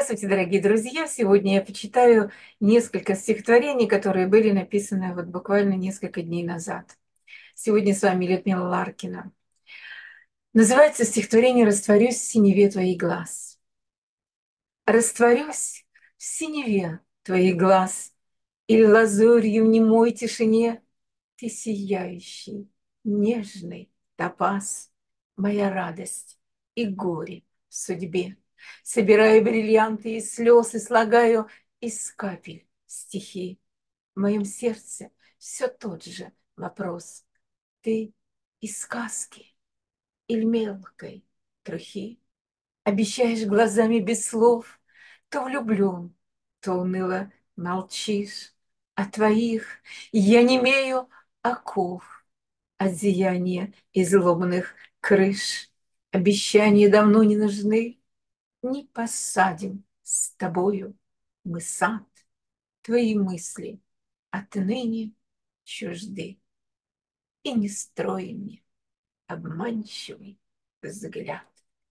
Здравствуйте, дорогие друзья! Сегодня я почитаю несколько стихотворений, которые были написаны вот буквально несколько дней назад. Сегодня с вами Людмила Ларкина. Называется стихотворение «Растворюсь в синеве твоих глаз». Растворюсь в синеве твоих глаз, или лазурью в немой тишине ты сияющий, нежный топаз, моя радость и горе в судьбе. Собираю бриллианты из слез и слагаю из капель стихи. В моем сердце все тот же вопрос: ты из сказки или мелкой трухи? Обещаешь глазами без слов, то влюблен, то уныло молчишь. О твоих я немею оков, от зияния изломанных крыш. Обещания давно не нужны, не посадим с тобою мы сад. Твои мысли отныне чужды, и не строй мне обманчивый взгляд.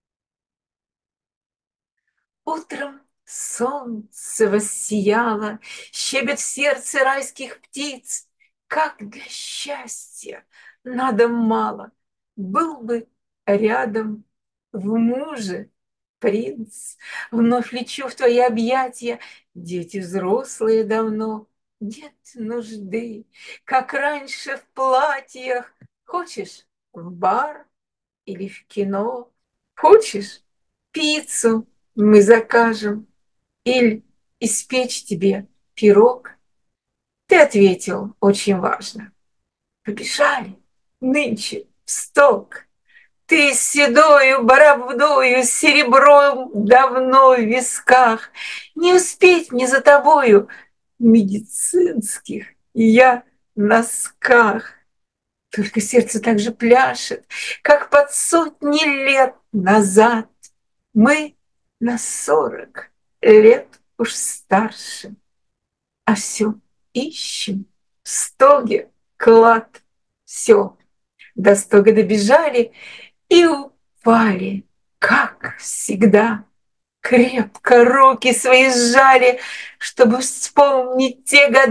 Утром солнце воссияло, щебет в сердце райских птиц. Как для счастья надо мало, был бы рядом в муже принц. Вновь лечу в твои объятия, дети взрослые давно. Нет нужды, как раньше, в платьях. Хочешь в бар или в кино? Хочешь пиццу мы закажем или испечь тебе пирог? Ты ответил очень важно: побежали нынче в сток. Ты с седою бородою, с серебром давно в висках. Не успеть мне за тобою медицинских я носках. Только сердце так же пляшет, как под сотни лет назад. Мы на 40 лет уж старше, а все ищем в стоге клад. Все, до стога добежали и упали, как всегда. Крепко руки свои сжали, чтобы вспомнить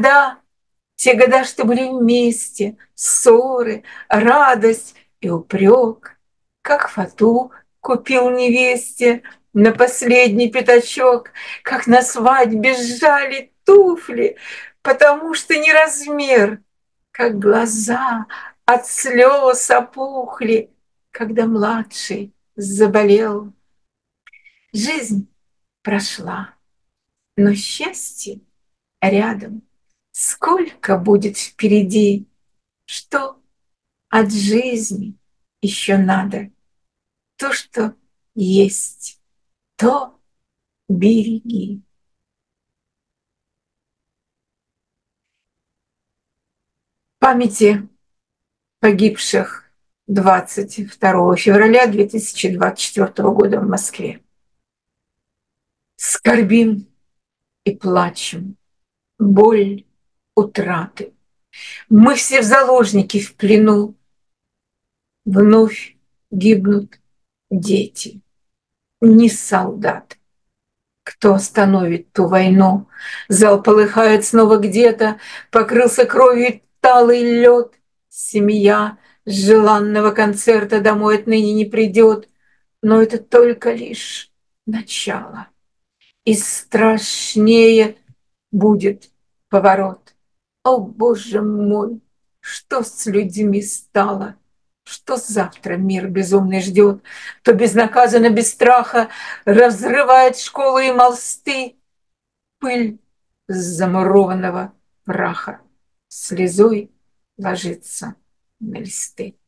те года, что были вместе, ссоры, радость и упрек. Как фату купил невесте на последний пятачок, как на свадьбе сжали туфли, потому что не размер, как глаза от слез опухли, когда младший заболел. Жизнь прошла, но счастье рядом. Сколько будет впереди, что от жизни еще надо. То, что есть, то береги. Памяти погибших 22 февраля 2024 года в Москве. Скорбим и плачем, боль утраты. Мы все в заложники в плену. Вновь гибнут дети, не солдаты. Кто остановит ту войну? Зал полыхает снова где-то, покрылся кровью талый лед. Семья с желанного концерта домой отныне не придет, но это только лишь начало. И страшнее будет поворот. О, Боже мой, что с людьми стало? Что завтра мир безумный ждет? То безнаказанно, без страха разрывает школы и мосты. Пыль замурованного праха слезой ложится на листы.